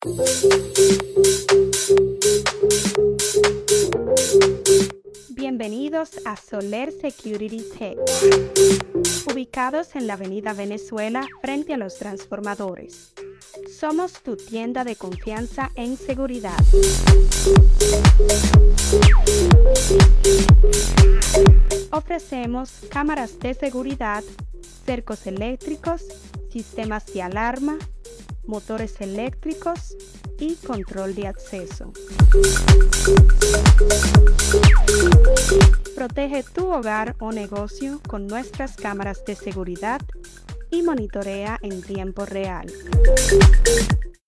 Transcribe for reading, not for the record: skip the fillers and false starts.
Bienvenidos a Soler Security Tech, ubicados en la Avenida Venezuela frente a los transformadores. Somos tu tienda de confianza en seguridad. Ofrecemos cámaras de seguridad, cercos eléctricos, sistemas de alarma, motores eléctricos y control de acceso. Protege tu hogar o negocio con nuestras cámaras de seguridad y monitorea en tiempo real.